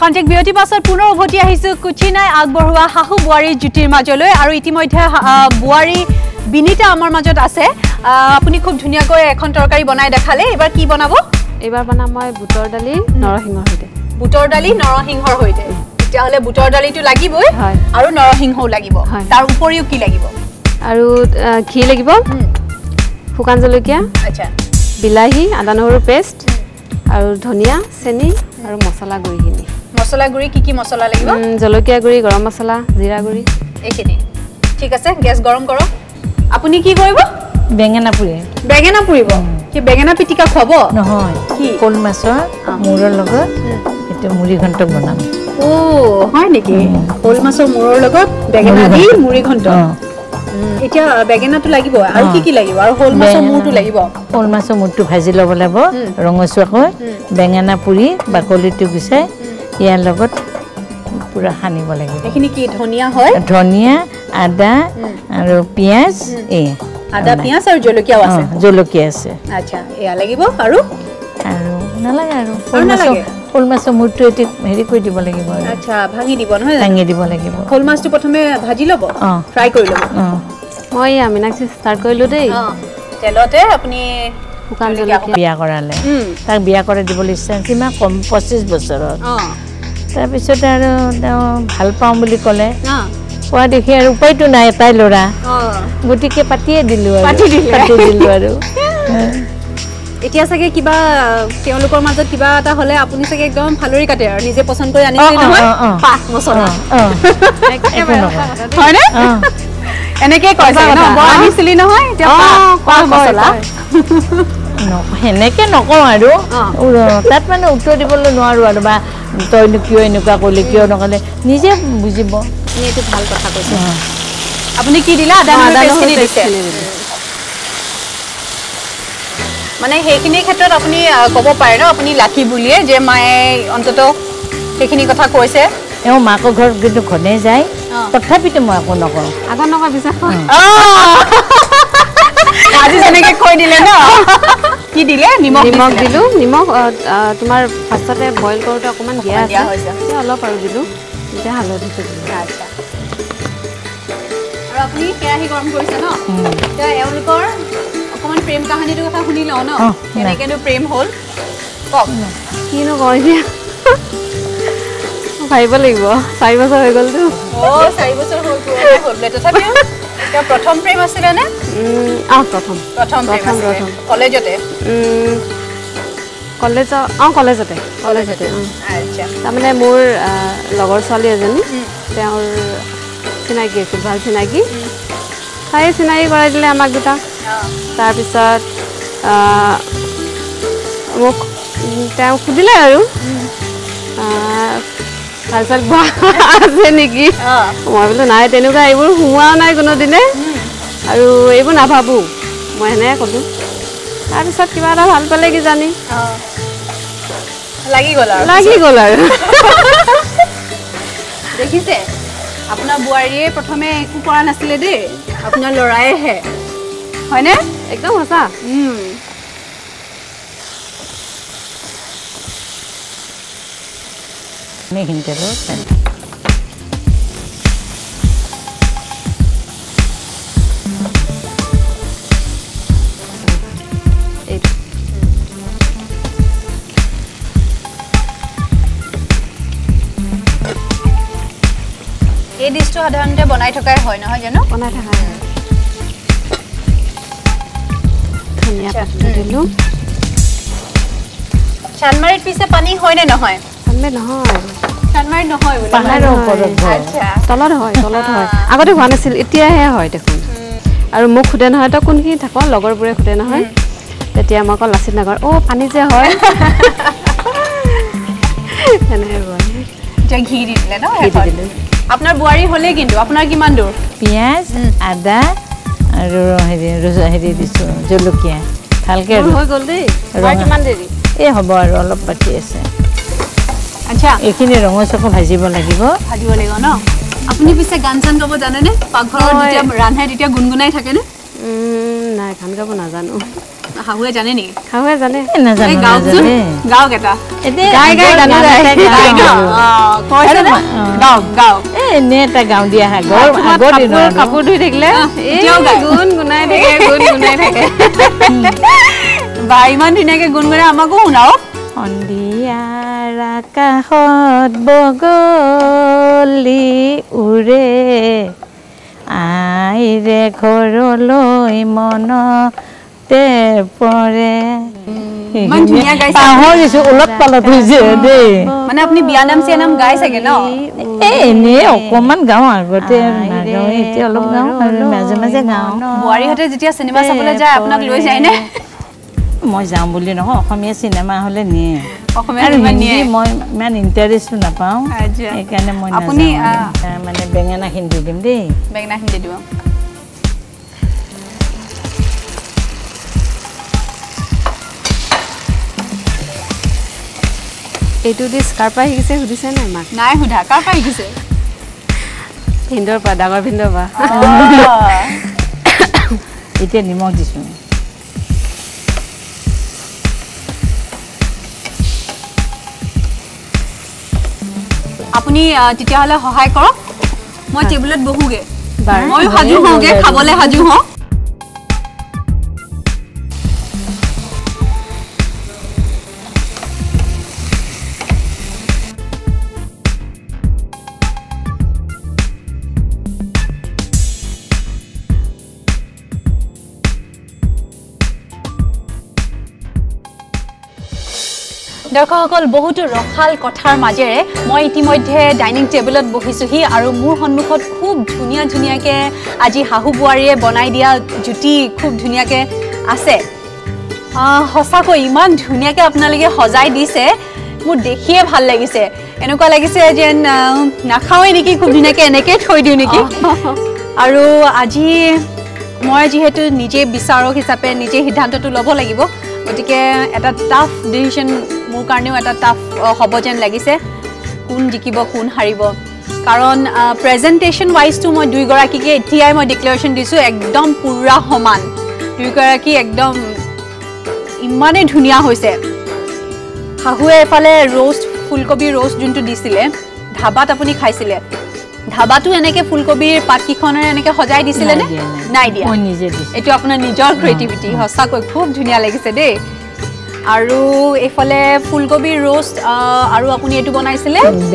খন্তেক বিৰতি পাছত পুনৰ উভতি আহিছো কুচিনাই আগবঢ়োৱা হাহু বুৱাৰী জুতিৰ মাজলৈ আৰু ইতিমধ্যে বুৱাৰী বিনিতা আমাৰ মাজত আছে আপুনি খুব ধুনিয়াকৈ এখন তৰকাৰী বনাই দেখালে এবাৰ কি বনাব এবাৰ বনাম মই বুটৰ দালি নৰহিংহৰ হৈতে বুটৰ দালি নৰহিংহৰ হৈতে তেতিয়া হলে বুটৰ দালিটো লাগিবই আৰু নৰহিংহও লাগিব তাৰ উপৰিও কি লাগিব আৰু ঘি লাগিব শুকান জলকীয়া আচ্ছা বিলাহী আদা নহৰু পেষ্ট আৰু ধনিয়া চেনি আৰু মছলা গুড়িখিনি মছলা গুড়ি কি মছলা লাগিব জলকীয়া গুড়ি গৰম মছলা জিৰা গুড়ি এইখিনি ঠিক আছে গ্যাস গৰম কৰক আপুনি কি কৰিব বেঙেনা পুৰিব কি বেঙেনা পিটিকা খাব নহয় কি কল মাছৰ মুৰৰ লগত এটো মুৰিঘন্ট বনাম ও হয় নেকি কল মাছৰ মুৰৰ লগত বেঙেনা দি মুৰিঘন্ট এতিয়া বেঙেনাটো লাগিব আৰু কি লাগিব আৰু কল মাছৰ মুৰটো লাগিব কল মাছৰ মুৰটো ভাজি ল'ব লাগিব ৰঙচুৱাকৈ বেঙেনা পুৰি বাকলিটো গুচাই ইয়াৰ লগত পুৰা সানিব লাগিব এখিনি কি ধনিয়া হয় ধনিয়া আদা আৰু পিয়াজ আদা পিয়াজ আৰু জলকীয়া আছে আচ্ছা এয়া লাগিব আৰু নালাগে আৰু কল মাছৰ মুৰটো এটি হেৰি কৰি দিব লাগিব আচ্ছা ভাঙি দিব নহয় ভাঙি দিব লাগিব কল মাছটো প্ৰথমে ভাজি ল'ব ফ্ৰাই কৰি ল'ব মই আমিনাক্সি ষ্টাৰ্ট কৰিলো দেই তেলতে আপুনি শুকান জলকীয়া বিয়া কৰালে তাক বিয়া কৰি দিবলৈ ইচ্ছা কিমান কম 25 বছৰত তাৰপিছত আৰু ভাল পাওঁ বুলি ক'লে কোৱা দেখি আৰু উপায়টো নাই এটাই ল'ৰা গতিকে পাতিয়ে দিলো আৰু এতিয়া চাগে কিবা তেওঁলোকৰ মাজত কিবা এটা হলে আপুনি চাগে একদম ফালৰি কাটে আৰু নিজে পছন্দ কৰি আনিছে নহয় পাক মছলা হয় নে এনেকে কৈছে ন আনিছিলি নহয় এতিয়া পাক মছলা হেনেকে নকওঁ আৰু তাত মানে উত্তৰ দিবলৈ নোৱাৰো আৰু বা তইনো কিয় এনেকুৱা কৰিলে কিয় নকলে নিজে বুজিব এইটো ভাল কথা কৈছে আপুনি কি দিলা আদা নহৰু দিছে মানে সেইখিনি ক্ষেত্ৰত আপুনি ক'ব পাৰে ন আপুনি লাঠি বুলিয়ে যে মায়ে অন্তত সেইখিনি কথা কৈছে এও মাকৰ ঘৰত কিন্তু ঘনে যায় তথাপিতো মই একো নকওঁ আগৰ নকওঁ বিশ্বাস আজি যেনেকে কৈ দিলে ন কি দিলে নিমখ দিলো নিমখ তোমাৰ ফাৰ্ষ্টতে বইল কৰোতে অকমান দিয়া আছে অলপ আৰু দিলো এতিয়া হালধি দিলো আচ্ছা আৰু আপুনি কেৰাহী গৰম কৰিছে ন এতিয়া এওঁলোকৰ অকমান প্ৰেম কাহিনীটোৰ কথা শুনি লওঁ ন কেনেকেনো প্ৰেম হ'ল কওক কিনো কয় এতিয়া ভাবিব লাগিব 4 বছৰ হৈ গ'লতো 4 বছৰ হ'ল তথাপিও তেওঁ প্ৰথম প্ৰেম আছিলে নে প্ৰথম কলেজতে কলেজতে আচ্ছা তাৰমানে মোৰ লগৰ ছোৱালী এজনী তেওঁৰ চিনাকি আছিল ভাল চিনাকি তাই চিনাকি কৰাই দিলে আমাক দুটা তাৰপিছত মোক তেওঁ সুধিলে আৰু তাৰপিছত আছে নেকি মই বোলো নাই তেনেকুৱা এইবোৰ সোমোৱাও নাই কোনোদিনে আৰু এইবোৰ নাভাবোঁ মই সেনেকৈ ক'লোঁ তাৰপিছত কিবা এটা ভাল পালে কিজানি লাগি গ'ল আৰু দেখিছে আপোনাৰ বোৱাৰীয়ে প্ৰথমে একো কৰা নাছিলে দেই আপোনাৰ ল'ৰাইহে হয়নে একদম সঁচা এইখিনিতে এই ডিশটো সাধাৰণতে বনাই থকাই হয় নহয় জানো বনাই থকা হয় ধনিয়া পাত দিলোঁ চানমাৰীত পিছে পানী হয় নে নহয় চানমাৰীত নহয় বোলে পাহাৰৰ ওপৰত তলত হয় আগতে হোৱা নাছিল এতিয়াহে হয় দেখোন আৰু মোক সোধে নহয় তই কোনখিনি থাক লগৰবোৰে সোধে নহয় তেতিয়া মই কওঁ লাচিত নগৰ পানী যে হয় সেনেকৈ কয় এতিয়া ঘি দি দিলে ন আপোনাৰ বোৱাৰী হ'লে কিন্তু আপোনাৰ কিমান দূৰ পিয়াজ আদা আৰু হেৰি দিছোঁ জলকীয়া ভালকৈ হৈ গ'ল দেই কিমান দেৰি হ'ব আৰু অলপ বাকী আছে আচ্ছা এইখিনি ৰঙচুৱাকৈ ভাজিব লাগিব ন আপুনি পিছে গান চান গাব জানেনে পাকঘৰত যেতিয়া ৰান্ধে তেতিয়া গুণগুণাই থাকেনে নাই গান গাব নাজানো শাহুৱে জানে নেকি শাহুৱে জানে নাজানো গাও কেটা গাই গাই গান গাই কৈছে না গাও গাও এনে এটা গাও দিয়া আগৰ দিনৰ কাপোৰ ধুই থাকিলে গুণ গুণাই থাকে বা ইমান ধুনীয়াকে গুণগুণাই আমাকো শুনাও সন্ধিয়াৰ আকাশত বগলী উৰে আইৰে ঘৰলৈ মনতে পৰে ইমান ধুনীয়া গাইছে পাহৰিছো ওলট পালট হৈছে দেই মানে আপুনি বিয়ানাম চিয়ানাম গাই চাগে ন এনে অকমান গাওঁ আগতে নাগাওঁ এতিয়া অলপ গাওঁ আৰু মাজে মাজে গাওঁ বোৱাৰীহঁতে যেতিয়া চিনেমা চাবলৈ যায় আপোনাক লৈ যায়নে মই যাওঁ বুলি নহয় অসমীয়া চিনেমা হ'লে নিয়ে অসমীয়া চিনেমা নিয়ে মই ইমান ইণ্টাৰেষ্টটো নাপাওঁ সেইকাৰণে মই আপুনি মানে বেঙেনা খিনি দিম দেই বেঙেনা খিনি দিব এইটো ডিছ কাৰ পৰা শিকিছে সুধিছে নাই মাক নাই সুধা কাৰ পৰা শিকিছে ভিন্দৰ পৰা ডাঙৰ ভিন্দৰ পৰা এতিয়া নিমখ দিছোঁ আপুনি তেতিয়াহ'লে সহায় কৰক মই টেবুলত বহুগে মই সাজু হওঁগে খাবলৈ সাজু হওঁ দৰ্শকসকল বহুতো ৰখাল কথাৰ মাজেৰে মই ইতিমধ্যে ডাইনিং টেবুলত বহিছোহি আৰু মোৰ সন্মুখত খুব ধুনীয়া ধুনীয়াকৈ আজি শাহু বোৱাৰীয়ে বনাই দিয়া জুতি খুব ধুনীয়াকৈ আছে সঁচাকৈ ইমান ধুনীয়াকৈ আপোনালোকে সজাই দিছে মোৰ দেখিয়ে ভাল লাগিছে এনেকুৱা লাগিছে যেন নাখাওঁৱে নেকি খুব ধুনীয়াকৈ এনেকৈ থৈ দিওঁ নেকি আৰু আজি মই যিহেতু নিজে বিচাৰক হিচাপে নিজে সিদ্ধান্তটো ল'ব লাগিব গতিকে এটা টাফ ডিচিশ্যন মোৰ কাৰণেও এটা টাফ হ'ব যেন লাগিছে কোন জিকিব কোন হাৰিব কাৰণ প্ৰেজেণ্টেশ্যন ৱাইজটো মই দুইগৰাকীকে এতিয়াই মই ডিক্লেৰেশ্যন দিছোঁ একদম পুৰা সমান দুইগৰাকী একদম ইমানেই ধুনীয়া হৈছে শাহুৱে এফালে ৰোষ্ট ফুলকবি ৰোষ্ট যোনটো দিছিলে ধাবাত আপুনি খাইছিলে ধাবাটো এনেকৈ ফুলকবিৰ পাতকেইখনেৰে এনেকৈ সজাই দিছিলেনে নাই দিয়া এইটো আপোনাৰ নিজৰ ক্ৰিয়েটিভিটি সঁচাকৈ খুব ধুনীয়া লাগিছে দেই আৰু এইফালে ফুলকবিৰ ৰোষ্ট আৰু আপুনি এইটো বনাইছিলে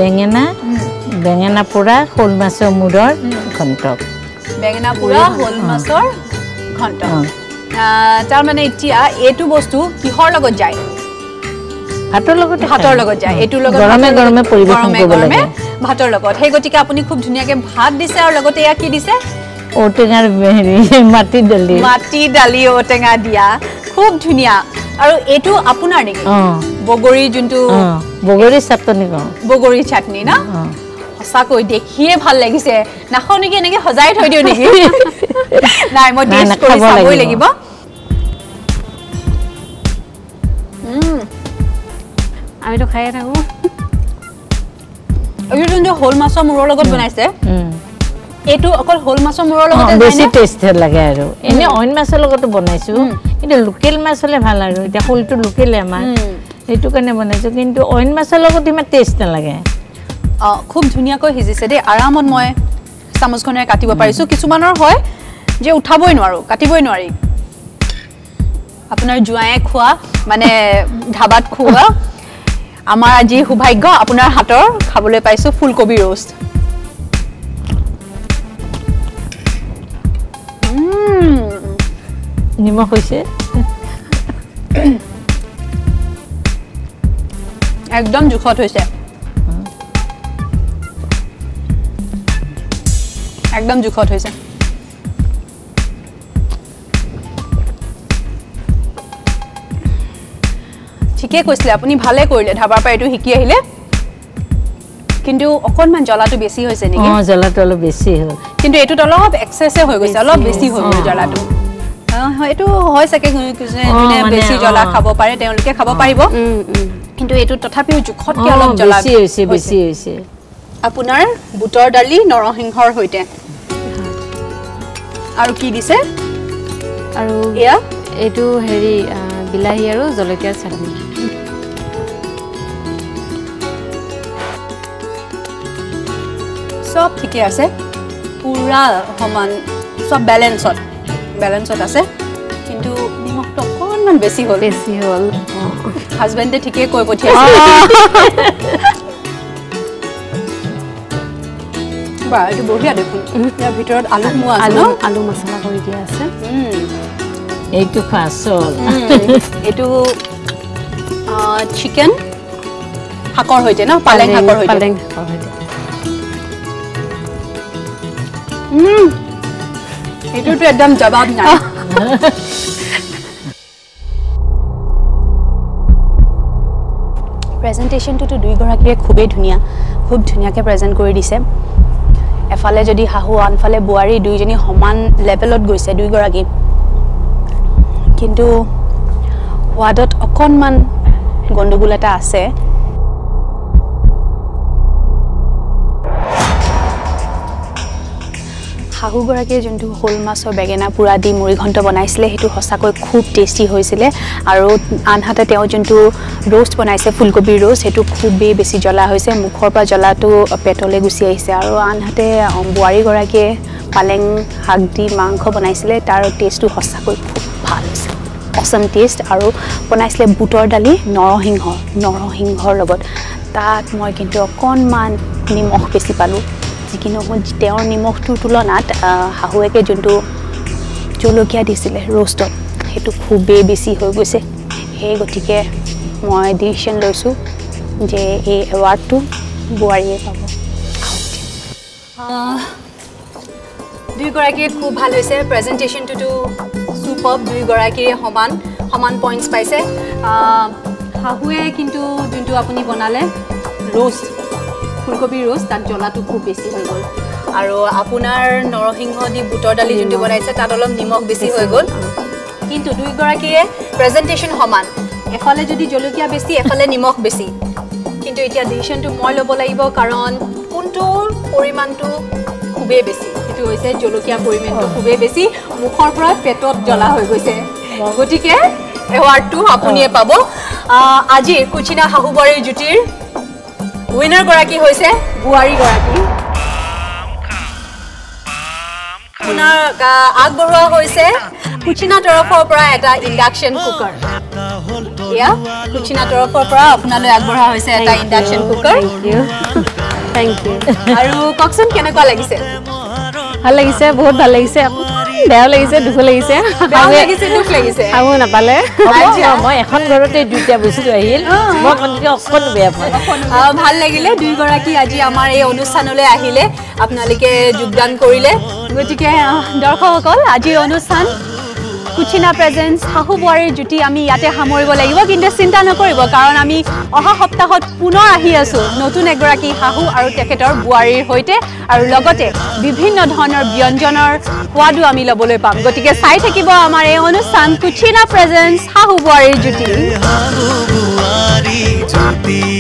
বেঙেনা পোৰা শ'ল মাছৰ মূৰৰ ঘণ্ট বেঙেনা পোৰা শ'ল মাছৰ ঘণ্ট তাৰমানে এতিয়া এইটো বস্তু কিহৰ লগত যায় ভাতৰ লগত যায় এইটোৰ লগত গৰমে গৰমে পৰিৱেশন কৰিব লাগে ভাতৰ লগত সেই গতিকে আপুনি খুব ধুনীয়াকৈ ভাত দিছে আৰু লগতে এয়া কি দিছে ঔটেঙাৰ মাটি দালি ঔটেঙা দিয়া খুব ধুনীয়া আৰু এইটো আপোনাৰ নেকি বগৰী যোনটো বগৰী চাটনি বগৰী চাটনি না সঁচাকৈ দেখিয়ে ভাল লাগিছে নাখাওঁ নেকি এনেকৈ সজাই থৈ দিওঁ নেকি নাই মই টেষ্ট কৰি চাবই লাগিব আমিতো খায়ে থাকোঁ এইটো যোনটো শ'ল মাছৰ মূৰৰ লগত বনাইছে এইটো অকল শ'ল মাছৰ মূৰৰ লগত বেছি টেষ্ট লাগে আৰু এনে অইন মাছৰ লগতো বনাইছোঁ কিন্তু লোকেল মাছ হ'লে ভাল আৰু এতিয়া শ'লটো লোকেলে আমাৰ সেইটো কাৰণে বনাইছোঁ কিন্তু অইন মাছৰ লগত ইমান টেষ্ট নালাগে খুব ধুনীয়াকৈ সিজিছে দেই আৰামত মই চামুচখনেৰে কাটিব পাৰিছোঁ কিছুমানৰ হয় যে উঠাবই নোৱাৰোঁ কাটিবই নোৱাৰি আপোনাৰ জোঁৱায়ে খোৱা মানে ধাবাত খোৱা আমাৰ আজি সৌভাগ্য আপোনাৰ হাতৰ খাবলৈ পাইছোঁ ফুলকবি ৰোষ্ট নিমখ হৈছে একদম জোখত হৈছে একদম জোখত হৈছে ঠিকে কৈছিলে আপুনি ভালে কৰিলে ধাবাৰ পৰা এইটো শিকি আহিলে কিন্তু অকণমান জ্বলাটো বেছি হৈছে নেকি জ্বলাটো অলপ বেছি হ'ল কিন্তু এইটোত অলপ এক্সেছে হৈ গৈছে অলপ বেছি হৈ গ'ল জ্বলাটো এইটো হয় চাগে যোনে বেছি জ্বলা খাব পাৰে তেওঁলোকে খাব পাৰিব কিন্তু এইটো তথাপিও জোখতকৈ অলপ জ্বলা বেছি হৈছে আপোনাৰ বুটৰ দালি নৰসিংহৰ সৈতে আৰু কি দিছে আৰু এয়া এইটো হেৰি বিলাহী আৰু জলকীয়াৰ চাটনি সব ঠিকে আছে পুৰা সমান সব বেলেন্সত আছে কিন্তু নিমখটো অকণমান বেছি হ'ল হাজবেণ্ডে ঠিকে কৈ পঠিয়াইছে বা এইটো বঢ়িয়া দেখোন ইয়াৰ ভিতৰত আলু মোৱা আছে আলু মছলা কৰি দিয়া আছে এইটো ফাচল এইটো চিকেন শাকৰ হৈতে ন পালেং শাকৰ হৈতে এইটোতো একদম জবাব নাই প্ৰেজেণ্টেশ্যনটোতো দুইগৰাকীয়ে খুবেই ধুনীয়া খুব ধুনীয়াকৈ প্ৰেজেণ্ট কৰি দিছে এফালে যদি শাহু আনফালে বোৱাৰী দুইজনী সমান লেভেলত গৈছে দুইগৰাকী কিন্তু সোৱাদত অকণমান গণ্ডগোল এটা আছে শাহুগৰাকীয়ে যোনটো শ'ল মাছৰ বেঙেনা পোৰা দি মুৰিঘণ্ট বনাইছিলে সেইটো সঁচাকৈ খুব টেষ্টি হৈছিলে আৰু আনহাতে তেওঁ যোনটো ৰোষ্ট বনাইছে ফুলকবিৰ ৰোষ্ট সেইটো খুবেই বেছি জ্বলা হৈছে মুখৰ পৰা জ্বলাটো পেটলৈ গুচি আহিছে আৰু আনহাতে বোৱাৰীগৰাকীয়ে পালেং শাক দি মাংস বনাইছিলে তাৰ টেষ্টটো সঁচাকৈ খুব ভাল হৈছে অসম টেষ্ট আৰু বনাইছিলে বুটৰ দালি নৰসিংহৰ লগত তাত মই কিন্তু অকণমান নিমখ বেছি পালোঁ যিকি নহওক তেওঁৰ নিমখটোৰ তুলনাত শাহুৱেকে যোনটো জলকীয়া দিছিলে ৰোষ্টত সেইটো খুবেই বেছি হৈ গৈছে সেই গতিকে মই ডিচিশ্যন লৈছোঁ যে এই এৱাৰ্ডটো বোৱাৰীয়ে পাব দুইগৰাকীয়ে খুব ভাল হৈছে প্ৰেজেণ্টেশ্যনটোতো চুপাৰ দুইগৰাকীয়ে সমান পইণ্টছ পাইছে শাহুৱে কিন্তু যোনটো আপুনি বনালে ৰোষ্ট ফুলকবি ৰোষ্ট তাত জ্বলাটো খুব বেছি হৈ গ'ল আৰু আপোনাৰ নৰসিংহ দি বুটৰ দালি যোনটো বনাইছে তাত অলপ নিমখ বেছি হৈ গ'ল কিন্তু দুইগৰাকীয়ে প্ৰেজেণ্টেশ্যন সমান এফালে যদি জলকীয়া বেছি এফালে নিমখ বেছি কিন্তু এতিয়া ডিচিশ্যনটো মই ল'ব লাগিব কাৰণ কোনটোৰ পৰিমাণটো খুবেই বেছি সেইটো হৈছে জলকীয়া পৰিমাণটো খুবেই বেছি মুখৰ পৰা পেটত জ্বলা হৈ গৈছে গতিকে এৱাৰ্ডটো আপুনিয়ে পাব আজিৰ কুচিনা শাহু বোৱাৰীৰ জুতিৰ উইনাৰ গৰাকী হৈছে বোৱাৰী গৰাকী আপোনাৰ আগবঢ়োৱা হৈছে কুচিনা তৰফৰ পৰা এটা ইণ্ডাকশ্যন কুকাৰ এয়া কুচিনা তৰফৰ পৰা আপোনালৈ আগবঢ়োৱা হৈছে এটা ইণ্ডাকশ্যন কুকাৰ থেংক ইউ আৰু কওকচোন কেনেকুৱা লাগিছে ভাল লাগিছে বহুত ভাল লাগিছে বেয়াও লাগিছে দুখ লাগিছে দুখ লাগিছে শাহু নাপালে মই এখন ঘৰতে দুইটা বস্তু আহিল মই কণ্টিনিউ অকণ বেয়া পাওঁ ভাল লাগিলে দুইগৰাকী আজি আমাৰ এই অনুষ্ঠানলৈ আহিলে আপোনালোকে যোগদান কৰিলে গতিকে দৰ্শকসকল আজিৰ অনুষ্ঠান কুচিনা প্ৰেজেন্স শাহু বোৱাৰীৰ জুতি আমি ইয়াতে সামৰিব লাগিব কিন্তু চিন্তা নকৰিব কাৰণ আমি অহা সপ্তাহত পুনৰ আহি আছোঁ নতুন এগৰাকী শাহু আৰু তেখেতৰ বোৱাৰীৰ সৈতে আৰু লগতে বিভিন্ন ধৰণৰ ব্যঞ্জনৰ সোৱাদো আমি ল'বলৈ পাম গতিকে চাই থাকিব আমাৰ এই অনুষ্ঠান কুচিনা প্ৰেজেন্স শাহু বোৱাৰীৰ জুতি